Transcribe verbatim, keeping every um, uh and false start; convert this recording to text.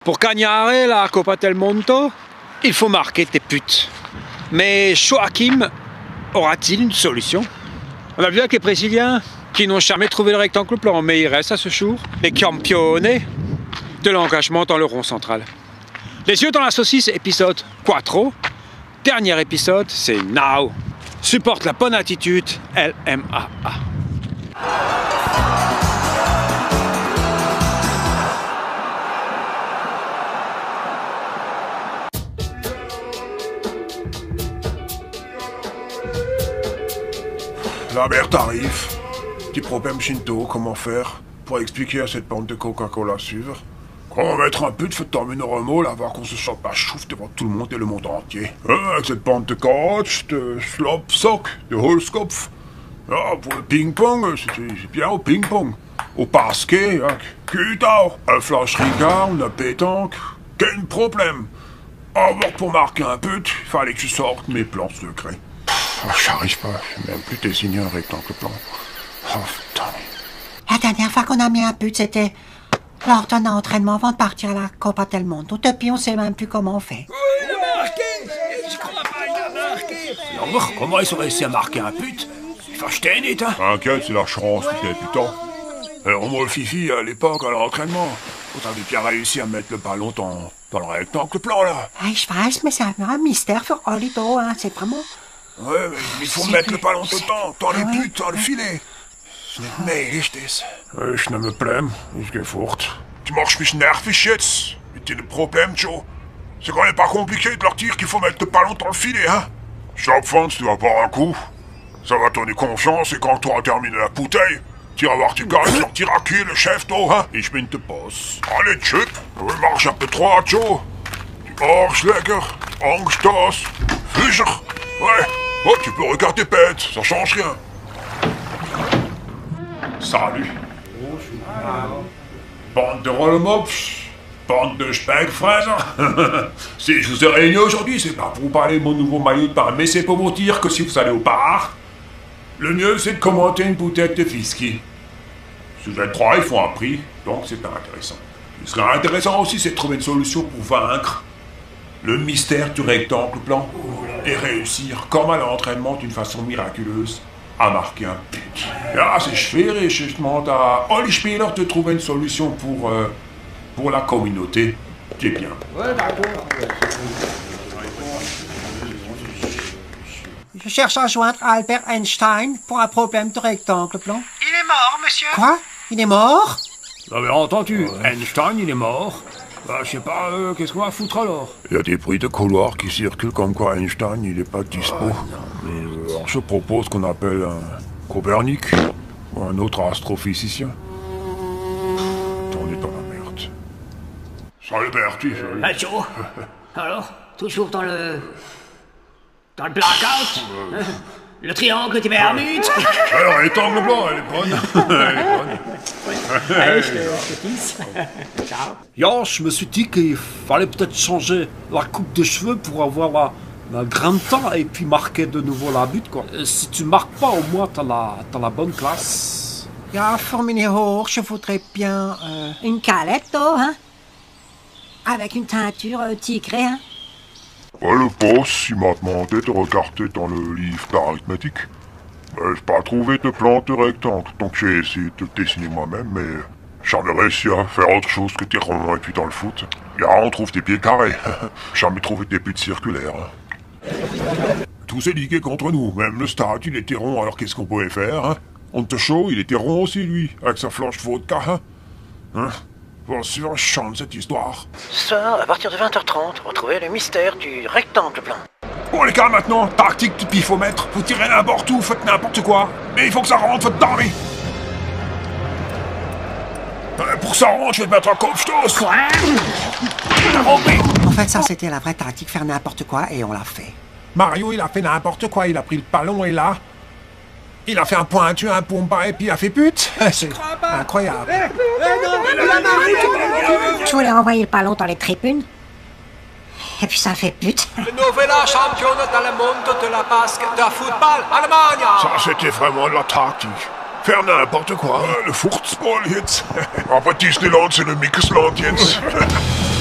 Pour gagnare la Coppa del Mondo, il faut marquer tes putes. Mais Joachim aura-t-il une solution? On a vu avec les Brésiliens qui n'ont jamais trouvé le rectangle plan, mais il reste à ce jour les campioni de l'engagement dans le rond central. Les yeux dans la saucisse, épisode quatre. Dernier épisode, c'est Now. Supporte la bonne attitude, L M A A. La merde arrive. Petit problème Shinto, comment faire pour expliquer à cette bande de Coca-Cola à suivre? Comment mettre un but de terminer un mot là, voir qu'on se sent pas chouf devant tout le monde et le monde entier. Hein, avec cette bande de coach, de slop-sock, de holzkopf. Ah, pour le ping-pong, c'est bien au ping-pong. Au basket, hein, Kutau, un flash ricard, une pétanque. Quel problème? Alors pour marquer un but, il fallait que je sorte mes plans secrets. Oh, j'arrive pas, je sais même plus dessiner un rectangle plan. Oh putain. La dernière fois qu'on a mis un but, c'était lors d'un entraînement avant de partir à la Coppa del Mondo. Depuis, on sait même plus comment on fait. Oui, il a marqué! Je crois pas, il a marqué! Alors, comment ils ont réussi à marquer un but? Il faut acheter une hein? T'inquiète, c'est la chance qui débutant. Alors moi, Fifi, à l'époque, à l'entraînement, vous avez bien réussi à mettre le ballon dans, dans le rectangle plan, là. Hey, je weiß, mais c'est un mystère pour Olido, hein, c'est vraiment... Ouais, mais il faut mettre le ballon dedans, dans les buts, dans le filet. Nee, richtig. Ich nehme Blem, ich geh fort. Tu marches mich nervig jetzt. Mit dem Problem, Joe. C'est quand même pas compliqué de leur dire qu'il faut mettre le ballon dans le filet, hein. Chaque fois, tu vas boire un coup. Ça va donner confiance et quand tu auras terminé la bouteille, tu vas voir tes gars, tu leur diras qui est le chef, toi, hein. Ich bin der Boss. Allez, Chip, tu marches un peu trop, Joe. Du Arschlecker, Angstas, Fischer. Ouais. Oh, tu peux regarder bête, ça change rien. Salut. Bande de rollmops, bande de speckfraiser. Si je vous ai réunis aujourd'hui, c'est pas pour vous parler de mon nouveau maillot de bain, mais c'est pour vous dire que si vous allez au bar, le mieux c'est de commenter une bouteille de whisky. Si vous êtes trois, ils font un prix, donc c'est pas intéressant. Ce qui serait intéressant aussi, c'est de trouver une solution pour vaincre le mystère du rectangle blanc et réussir, comme à l'entraînement, d'une façon miraculeuse, à marquer un but. Ja, c'est schwierig. Je demande à Oli Spieler de trouver une solution pour, euh, pour la communauté. C'est bien. Je cherche à joindre Albert Einstein pour un problème de rectangle blanc. Il est mort, monsieur. Quoi? Il est mort? Vous avez entendu, Einstein, il est mort. Bah, je sais pas, euh, qu'est-ce qu'on va foutre alors? Il y a des bruits de couloir qui circulent comme quoi Einstein, il est pas dispo. Ah, non, mais... euh, alors je propose qu'on appelle un Copernic ou un autre astrophysicien. On est dans la merde. Salut Bertie, salut. Ah, Joe. Alors, toujours dans le... dans le blackout? euh... Le triangle des Bermudes? Alors, rectangle blanc, elle est bonne. Elle est bonne. Allez, je te, je te dis. Ciao. Ja, je me suis dit qu'il fallait peut-être changer la coupe de cheveux pour avoir la, la grande temps et puis marquer de nouveau la but, quoi. Et si tu marques pas, au moins, t'as la, t'as la bonne classe. Ja, pour mener hoch, je voudrais bien... Euh... Une calette, hein? Avec une teinture euh, tigrée, hein? Ouais, le boss, il m'a demandé de regarder dans le livre d'arithmétique. Mais j'ai pas trouvé de plan de rectangle, donc j'ai essayé de le dessiner moi-même, mais jamais réussi à faire autre chose que des ronds et puis dans le foot. Là, on trouve des pieds carrés. Jamais trouvé des buts circulaires. Tout s'est ligué contre nous, même le stade, il était rond, alors qu'est-ce qu'on pouvait faire, hein? On te show, il était rond aussi, lui, avec sa flanche de vodka, hein? Hein? Bien sûr, je chante cette histoire. Ce soir, à partir de vingt heures trente, retrouvez le mystère du rectangle blanc. Bon les gars, maintenant, tactique du pifomètre. Vous tirez n'importe où, faites n'importe quoi. Mais il faut que ça rentre dans les... Euh, pour que ça rentre, je vais te mettre un Kopfstoß. Quoi? En fait, ça, c'était la vraie tactique, faire n'importe quoi, et on l'a fait. Mario, il a fait n'importe quoi. Il a pris le ballon et là... il a fait un pointu, un pompa et puis il a fait pute. C'est incroyable. Tu voulais envoyer le ballon dans les tribunes? Et puis ça fait pute. Le nouvel champion du monde de la basket, de football, Allemagne. Ça, c'était vraiment de la tactique. Faire n'importe quoi. Le Furzball jetzt. Aber Disneyland, c'est le Mixland jetzt.